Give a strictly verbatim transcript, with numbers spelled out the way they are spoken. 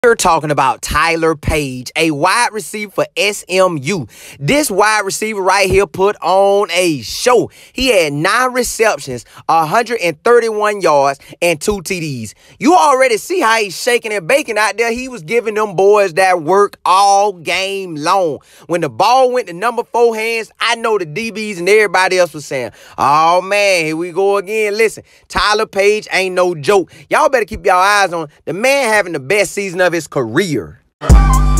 We're talking about Tyler Page, a wide receiver for S M U. This wide receiver right here put on a show. He had nine receptions, one hundred thirty-one yards, and two T Ds. You already see how he's shaking and baking out there. He was giving them boys that work all game long. When the ball went to number four hands, I know the D Bs and everybody else was saying, oh, man, here we go again. Listen, Tyler Page ain't no joke. Y'all better keep y'all eyes on the man having the best season of his career.